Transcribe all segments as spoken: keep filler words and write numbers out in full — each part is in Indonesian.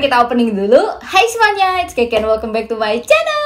Mari kita opening dulu. Hai semuanya, it's Keke and welcome back to my channel.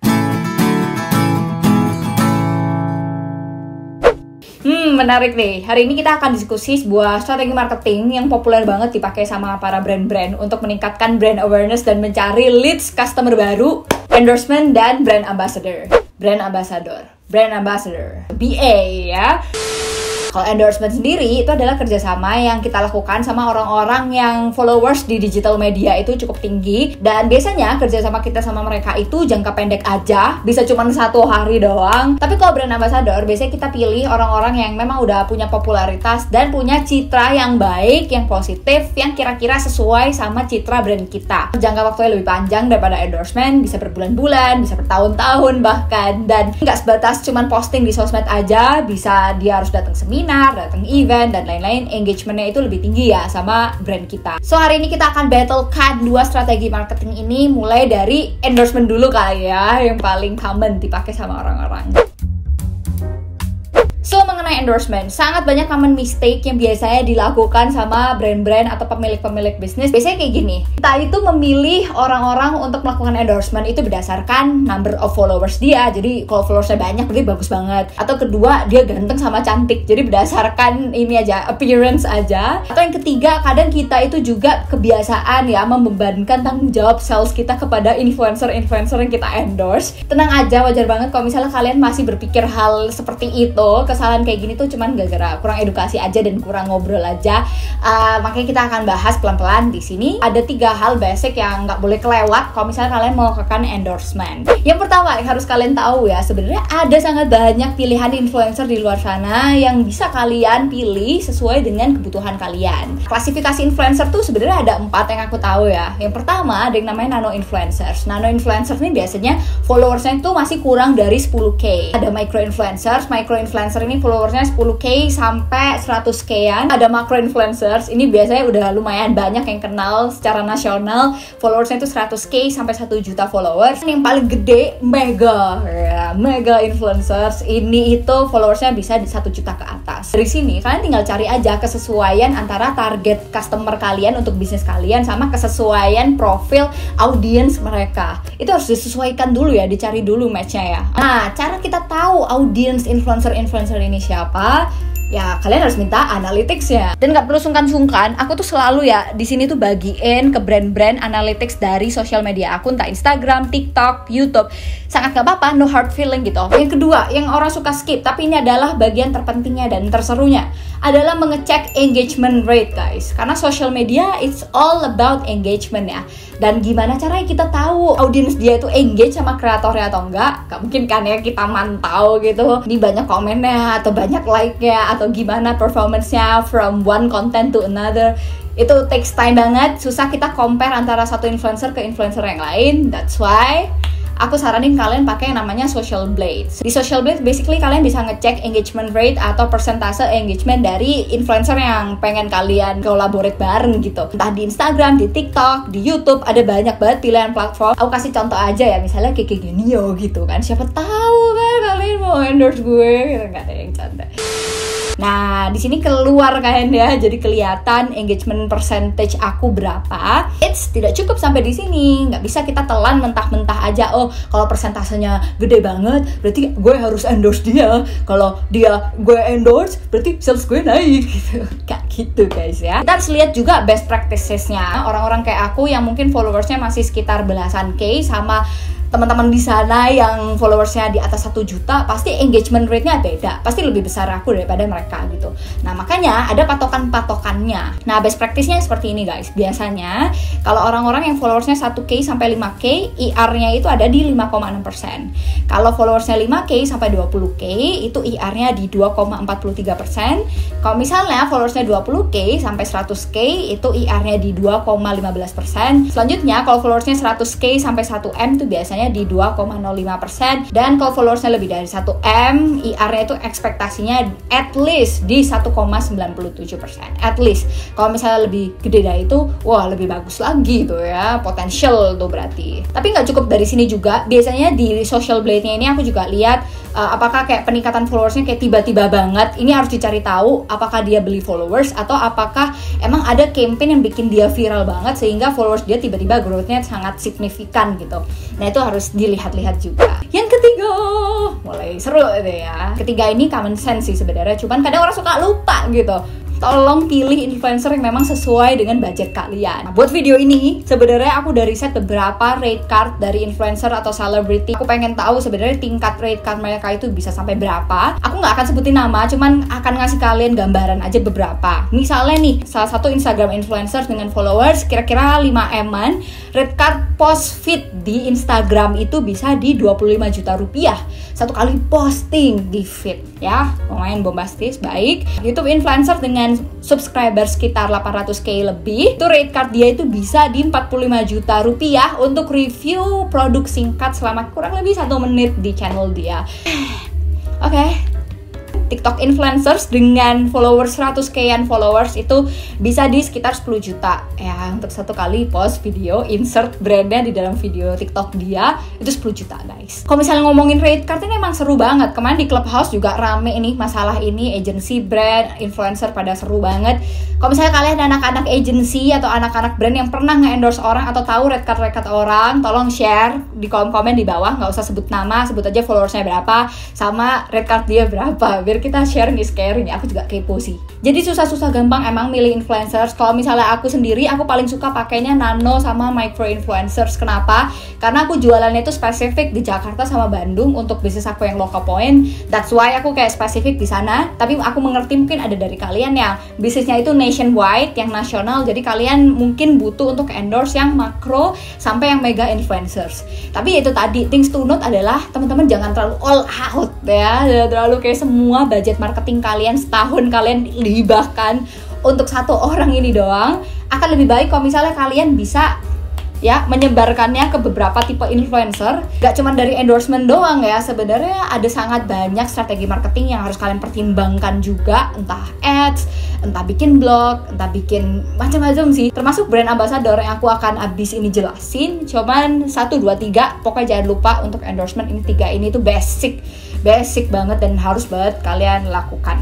Hmm, menarik nih. Hari ini kita akan diskusi sebuah strategi marketing yang populer banget dipakai sama para brand-brand untuk meningkatkan brand awareness dan mencari leads customer baru, endorsement, dan brand ambassador. Brand ambassador, brand ambassador, B A ya. Kalau endorsement sendiri itu adalah kerjasama yang kita lakukan sama orang-orang yang followers di digital media itu cukup tinggi, dan biasanya kerjasama kita sama mereka itu jangka pendek aja, bisa cuma satu hari doang. Tapi kalau brand ambassador biasanya kita pilih orang-orang yang memang udah punya popularitas dan punya citra yang baik, yang positif, yang kira-kira sesuai sama citra brand kita. Jangka waktunya lebih panjang daripada endorsement, bisa berbulan-bulan, bisa bertahun-tahun bahkan, dan nggak sebatas cuman posting di sosmed aja, bisa dia harus datang seminar, datang event, dan lain-lain. Engagementnya itu lebih tinggi ya sama brand kita. So hari ini kita akan battlekan dua strategi marketing ini, mulai dari endorsement dulu kali ya, yang paling common dipakai sama orang-orang. So, mengenai endorsement, sangat banyak common mistake yang biasanya dilakukan sama brand-brand atau pemilik-pemilik bisnis. Biasanya kayak gini, kita itu memilih orang-orang untuk melakukan endorsement itu berdasarkan number of followers dia. Jadi, kalau followersnya banyak, berarti bagus banget. Atau kedua, dia ganteng sama cantik. Jadi, berdasarkan ini aja, appearance aja. Atau yang ketiga, kadang kita itu juga kebiasaan ya, membebankan tanggung jawab sales kita kepada influencer-influencer yang kita endorse. Tenang aja, wajar banget kalau misalnya kalian masih berpikir hal seperti itu. Kesalahan kayak gini tuh cuman gara-gara kurang edukasi aja dan kurang ngobrol aja. Uh, makanya kita akan bahas pelan-pelan di sini. Ada tiga hal basic yang nggak boleh kelewat kalau misalnya kalian mau melakukan endorsement. Yang pertama yang harus kalian tahu ya, sebenarnya ada sangat banyak pilihan influencer di luar sana yang bisa kalian pilih sesuai dengan kebutuhan kalian. Klasifikasi influencer tuh sebenarnya ada empat yang aku tahu ya. Yang pertama ada yang namanya nano influencers. Nano influencers ini biasanya followersnya tuh masih kurang dari sepuluh K. Ada micro influencers. Micro influencer ini followersnya sepuluh K sampai seratus K-an. Ada macro influencers, ini biasanya udah lumayan banyak yang kenal secara nasional. Followersnya itu seratus K sampai satu juta followers. Yang paling gede, mega ya, mega influencers. Ini itu followersnya bisa di satu juta ke atas. Dari sini kalian tinggal cari aja kesesuaian antara target customer kalian untuk bisnis kalian sama kesesuaian profil audiens mereka. Itu harus disesuaikan dulu ya, dicari dulu match-nya ya. Nah, cara kita tahu audiens influencer-influencer ini siapa? Ya kalian harus minta analytics-nya. Dan nggak perlu sungkan-sungkan, aku tuh selalu ya di sini tuh bagiin ke brand-brand analytics dari sosial media aku, entah Instagram, TikTok, YouTube. Sangat nggak apa-apa, no hard feeling gitu. Yang kedua, yang orang suka skip, tapi ini adalah bagian terpentingnya dan terserunya, adalah mengecek engagement rate guys. Karena social media it's all about engagement ya. Dan gimana caranya kita tahu audiens dia itu engage sama kreatornya atau enggak? Gak mungkin kan ya kita mantau gitu, ini banyak komennya atau banyak like-nya atau gimana performance-nya from one content to another. Itu takes time banget, susah kita compare antara satu influencer ke influencer yang lain. That's why aku saranin kalian pakai yang namanya Social Blades. Di Social Blades basically kalian bisa ngecek engagement rate atau persentase engagement dari influencer yang pengen kalian collaborate bareng gitu. Entah di Instagram, di TikTok, di YouTube, ada banyak banget pilihan platform. Aku kasih contoh aja ya, misalnya kayak gini yo gitu kan. Siapa tahu kan kalian mau endorse gue gitu, nggak ada yang canda. Nah, di sini keluar kan ya, jadi kelihatan engagement percentage aku berapa. It's tidak cukup sampai di sini, nggak bisa kita telan mentah-mentah aja. Oh, kalau persentasenya gede banget, berarti gue harus endorse dia. Kalau dia gue endorse, berarti sales gue naik gitu. Kayak gitu guys ya. Kita harus lihat juga best practices-nya. Orang-orang kayak aku yang mungkin followersnya masih sekitar belasan K sama teman-teman di sana yang followersnya di atas satu juta, pasti engagement rate-nya beda, pasti lebih besar aku daripada mereka gitu. Nah makanya ada patokan-patokannya. Nah best practice-nya seperti ini guys. Biasanya kalau orang-orang yang followersnya satu K sampai lima K, I R-nya itu ada di lima koma enam persen. Kalau followersnya lima K sampai dua puluh K, itu I R-nya di dua koma empat tiga persen. Kalau misalnya followersnya dua puluh K sampai seratus K, itu I R-nya di dua koma lima belas persen. Selanjutnya kalau followersnya seratus K sampai satu M itu biasanya di dua koma nol lima persen, dan kalau followersnya lebih dari satu M, I R-nya itu ekspektasinya at least di satu koma sembilan tujuh persen. At least. Kalau misalnya lebih gede dari itu, wah lebih bagus lagi tuh ya, potensial tuh berarti. Tapi nggak cukup dari sini juga. Biasanya di Social Blade-nya ini aku juga lihat uh, apakah kayak peningkatan followersnya kayak tiba-tiba banget. Ini harus dicari tahu apakah dia beli followers atau apakah emang ada campaign yang bikin dia viral banget sehingga followers dia tiba-tiba growth-nya sangat signifikan gitu. Nah itu harus dilihat-lihat juga. Yang ketiga, mulai seru itu ya. Ketiga ini common sense sih sebenarnya, cuman kadang orang suka lupa gitu. Tolong pilih influencer yang memang sesuai dengan budget kalian. Nah, buat video ini sebenarnya aku udah riset beberapa rate card dari influencer atau celebrity. Aku pengen tahu sebenarnya tingkat rate card mereka itu bisa sampai berapa. Aku nggak akan sebutin nama, cuman akan ngasih kalian gambaran aja beberapa. Misalnya nih, salah satu Instagram influencer dengan followers kira-kira lima M-an, rate card post feed di Instagram itu bisa di dua puluh lima juta rupiah satu kali posting di feed ya. Lumayan bombastis, baik. YouTube influencer dengan subscriber sekitar delapan ratus k lebih, itu rate card dia itu bisa di empat puluh lima juta rupiah untuk review produk singkat selama kurang lebih satu menit di channel dia. Oke, okay. TikTok influencers dengan followers seratus k-an followers itu bisa di sekitar sepuluh juta ya untuk satu kali post video, insert brandnya di dalam video TikTok dia itu sepuluh juta guys. Kalau misalnya ngomongin rate card ini emang seru banget. Kemarin di Clubhouse juga rame ini masalah ini, agency, brand, influencer pada seru banget. Kalau misalnya kalian anak-anak agency atau anak-anak brand yang pernah nge-endorse orang atau tahu rate card-rate card orang, tolong share di kolom komen di bawah, nggak usah sebut nama, sebut aja followersnya berapa sama rate card dia berapa, biar kita sharing is caring ya. Aku juga kepo sih. Jadi susah-susah gampang emang milih influencers. Kalau misalnya aku sendiri, aku paling suka pakainya nano sama micro influencers. Kenapa? Karena aku jualannya itu spesifik di Jakarta sama Bandung untuk bisnis aku yang local point. That's why aku kayak spesifik di sana. Tapi aku mengerti mungkin ada dari kalian yang bisnisnya itu nationwide, yang nasional. Jadi kalian mungkin butuh untuk endorse yang makro sampai yang mega influencers. Tapi itu tadi, things to note adalah teman-teman jangan terlalu all out ya. Jangan terlalu kayak semua budget marketing kalian setahun kalian libahkan untuk satu orang ini doang. Akan lebih baik kalau misalnya kalian bisa ya menyebarkannya ke beberapa tipe influencer. Gak cuma dari endorsement doang ya, sebenarnya ada sangat banyak strategi marketing yang harus kalian pertimbangkan juga. Entah ads, entah bikin blog, entah bikin macam-macam sih. Termasuk brand ambassador yang aku akan abis ini jelasin. Cuman satu, dua, tiga, pokoknya jangan lupa untuk endorsement ini tiga ini tuh basic Basic banget dan harus banget kalian lakukan.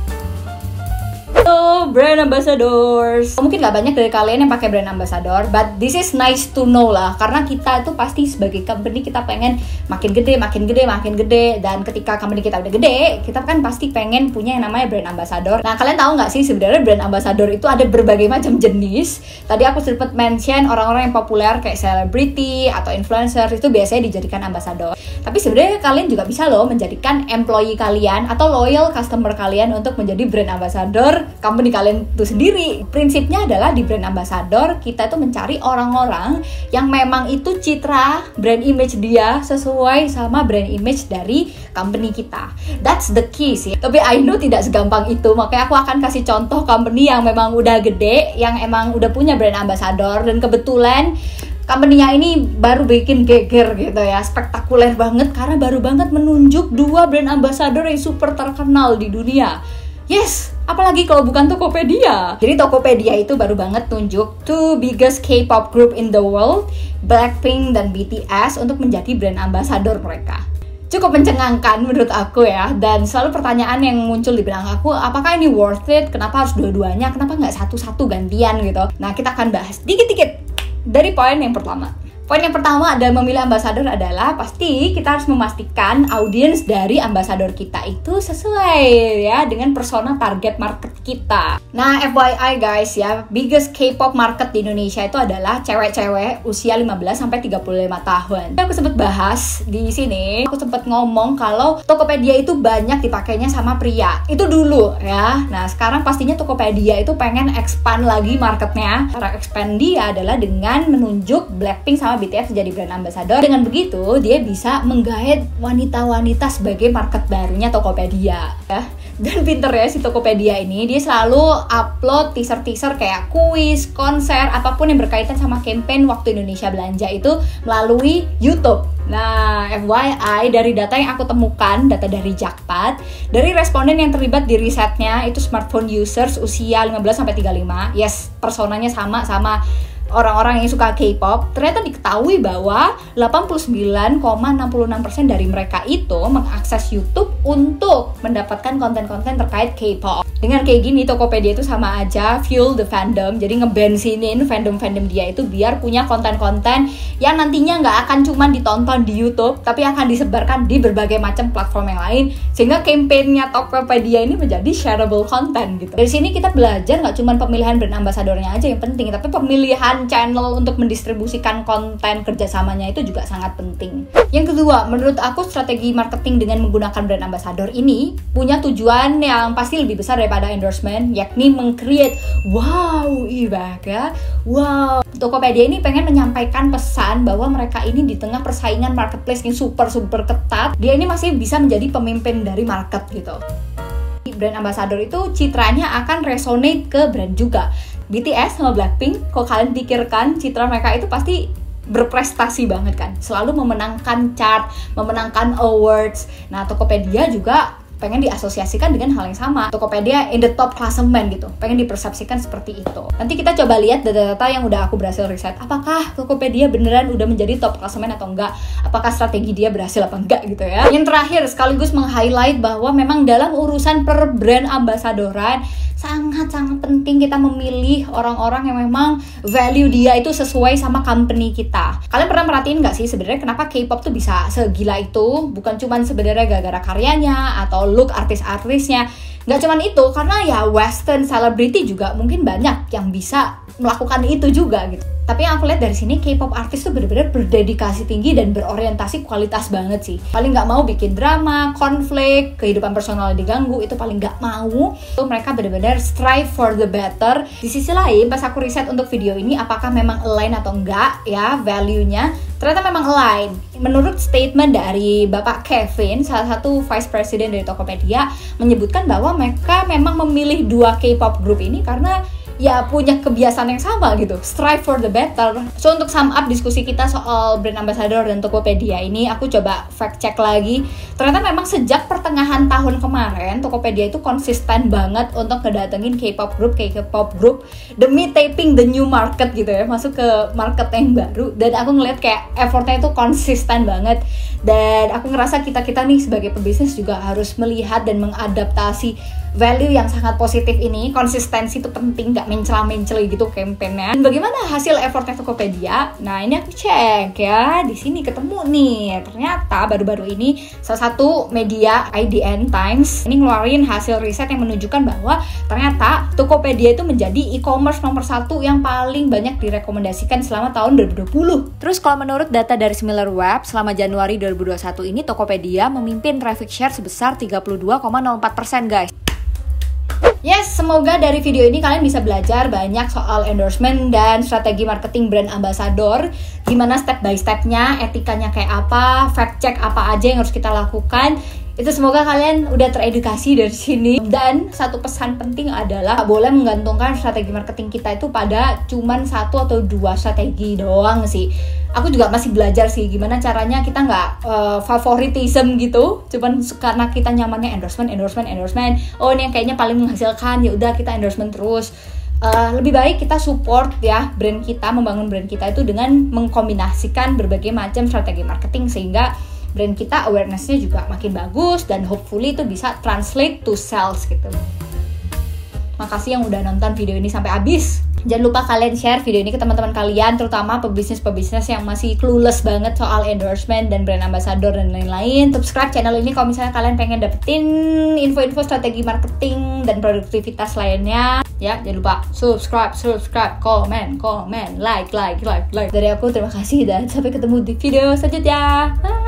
So, brand ambassadors. Mungkin gak banyak dari kalian yang pakai brand ambassador, but this is nice to know lah. Karena kita itu pasti sebagai company kita pengen makin gede, makin gede, makin gede. Dan ketika company kita udah gede, kita kan pasti pengen punya yang namanya brand ambassador. Nah, kalian tahu nggak sih sebenarnya brand ambassador itu ada berbagai macam jenis. Tadi aku sempat mention orang-orang yang populer kayak celebrity atau influencer itu biasanya dijadikan ambassador. Tapi sebenarnya kalian juga bisa loh menjadikan employee kalian atau loyal customer kalian untuk menjadi brand ambassador company kalian itu sendiri. Prinsipnya adalah di brand ambassador kita itu mencari orang-orang yang memang itu citra brand image dia sesuai sama brand image dari company kita. That's the key sih. Tapi I know tidak segampang itu, makanya aku akan kasih contoh company yang memang udah gede, yang emang udah punya brand ambassador, dan kebetulan company-nya ini baru bikin geger gitu ya, spektakuler banget karena baru banget menunjuk dua brand ambassador yang super terkenal di dunia. Yes, apalagi kalau bukan Tokopedia. Jadi Tokopedia itu baru banget tunjuk two biggest K-pop group in the world, Blackpink dan B T S, untuk menjadi brand ambassador mereka. Cukup mencengangkan menurut aku ya, dan selalu pertanyaan yang muncul di benak aku, apakah ini worth it? Kenapa harus dua-duanya? Kenapa nggak satu-satu gantian gitu? Nah, kita akan bahas dikit-dikit dari poin yang pertama. Poin yang pertama adalah memilih ambassador adalah pasti kita harus memastikan audiens dari ambassador kita itu sesuai ya dengan persona target market kita. Nah, F Y I guys ya, biggest K-pop market di Indonesia itu adalah cewek-cewek usia lima belas sampai tiga puluh lima tahun. Aku sempat bahas di sini, aku sempat ngomong kalau Tokopedia itu banyak dipakainya sama pria. Itu dulu ya. Nah, sekarang pastinya Tokopedia itu pengen expand lagi marketnya. Cara expand dia adalah dengan menunjuk Blackpink sama B T S jadi brand ambassador. Dengan begitu dia bisa menggait wanita-wanita sebagai market barunya Tokopedia ya. Dan pinter ya si Tokopedia ini, dia selalu upload teaser-teaser kayak kuis, konser, apapun yang berkaitan sama campaign waktu Indonesia Belanja itu melalui YouTube. Nah, F Y I, dari data yang aku temukan, data dari Jakpat, dari responden yang terlibat di risetnya itu smartphone users usia lima belas sampai tiga puluh lima. Yes, personanya sama sama orang-orang yang suka K-pop, ternyata diketahui bahwa delapan puluh sembilan koma enam enam persen dari mereka itu mengakses YouTube untuk mendapatkan konten-konten terkait K-pop. Dengan kayak gini, Tokopedia itu sama aja fuel the fandom, jadi ngebensinin fandom-fandom dia itu biar punya konten-konten yang nantinya nggak akan cuma ditonton di YouTube, tapi akan disebarkan di berbagai macam platform yang lain, sehingga campaign-nya Tokopedia ini menjadi shareable content gitu. Dari sini kita belajar nggak cuma pemilihan brand ambassadornya aja yang penting, tapi pemilihan channel untuk mendistribusikan konten kerjasamanya itu juga sangat penting. Yang kedua, menurut aku strategi marketing dengan menggunakan brand ambassador ini punya tujuan yang pasti lebih besar daripada endorsement, yakni meng-create wow ibaga wow. Tokopedia ini pengen menyampaikan pesan bahwa mereka ini di tengah persaingan marketplace yang super super ketat, dia ini masih bisa menjadi pemimpin dari market gitu. Brand ambassador itu citranya akan resonate ke brand juga. B T S sama Blackpink, kalau kalian pikirkan citra mereka itu pasti berprestasi banget kan, selalu memenangkan chart, memenangkan awards. Nah, Tokopedia juga pengen diasosiasikan dengan hal yang sama. Tokopedia in the top klasemen gitu, pengen dipersepsikan seperti itu. Nanti kita coba lihat data-data yang udah aku berhasil riset, apakah Tokopedia beneran udah menjadi top klasemen atau enggak, apakah strategi dia berhasil apa enggak gitu ya. Yang terakhir, sekaligus meng-highlight bahwa memang dalam urusan per brand ambasadoran sangat-sangat penting kita memilih orang-orang yang memang value dia itu sesuai sama company kita. Kalian pernah merhatiin nggak sih sebenarnya kenapa K-pop tuh bisa segila itu? Bukan cuman sebenarnya gara-gara karyanya atau look artis-artisnya. Nggak cuman itu, karena ya western celebrity juga mungkin banyak yang bisa melakukan itu juga gitu. Tapi yang aku lihat dari sini, K-pop artis tuh bener-bener berdedikasi tinggi dan berorientasi kualitas banget sih. Paling nggak mau bikin drama, konflik, kehidupan personal diganggu, itu paling nggak mau. Tuh mereka bener-bener strive for the better. Di sisi lain, pas aku riset untuk video ini, apakah memang align atau enggak ya value-nya, ternyata memang align. Menurut statement dari Bapak Kevin, salah satu Vice President dari Tokopedia, menyebutkan bahwa mereka memang memilih dua K-pop group ini karena ya punya kebiasaan yang sama gitu, strive for the better. So untuk sum up diskusi kita soal brand ambassador dan Tokopedia ini, aku coba fact check lagi. Ternyata memang sejak pertengahan tahun kemarin, Tokopedia itu konsisten banget untuk ngedatengin K-pop group, K-pop group demi taping the new market gitu ya, masuk ke market yang baru. Dan aku ngeliat kayak effortnya itu konsisten banget. Dan aku ngerasa kita-kita nih sebagai pebisnis juga harus melihat dan mengadaptasi value yang sangat positif ini. Konsistensi itu penting, gak mencela-mencela gitu campaign-nya. Dan bagaimana hasil effortnya Tokopedia? Nah, ini aku cek ya, di sini ketemu nih. Ternyata baru-baru ini salah satu media I D N Times ini ngeluarin hasil riset yang menunjukkan bahwa ternyata Tokopedia itu menjadi e-commerce nomor satu yang paling banyak direkomendasikan selama tahun dua ribu dua puluh. Terus kalau menurut data dari SimilarWeb, selama Januari dua ribu dua puluh satu ini Tokopedia memimpin traffic share sebesar tiga puluh dua koma nol empat persen guys. Yes, semoga dari video ini kalian bisa belajar banyak soal endorsement dan strategi marketing brand ambassador. Gimana step by stepnya, etikanya kayak apa, fact check apa aja yang harus kita lakukan. Itu semoga kalian udah teredukasi dari sini. Dan satu pesan penting adalah gak boleh menggantungkan strategi marketing kita itu pada cuman satu atau dua strategi doang sih. Aku juga masih belajar sih gimana caranya kita nggak uh, favoritism gitu. Cuman karena kita nyamannya endorsement, endorsement, endorsement. Oh ini yang kayaknya paling menghasilkan, ya udah kita endorsement terus. Uh, lebih baik kita support ya brand kita, membangun brand kita itu dengan mengkombinasikan berbagai macam strategi marketing sehingga brand kita awareness-nya juga makin bagus dan hopefully itu bisa translate to sales gitu. Makasih yang udah nonton video ini sampai habis. Jangan lupa kalian share video ini ke teman-teman kalian, terutama pebisnis-pebisnis yang masih clueless banget soal endorsement dan brand ambassador dan lain-lain. Subscribe channel ini kalau misalnya kalian pengen dapetin info-info strategi marketing dan produktivitas lainnya. Ya, jangan lupa subscribe, subscribe, komen, komen, like, like, like, like. Dari aku terima kasih dan sampai ketemu di video selanjutnya. Bye.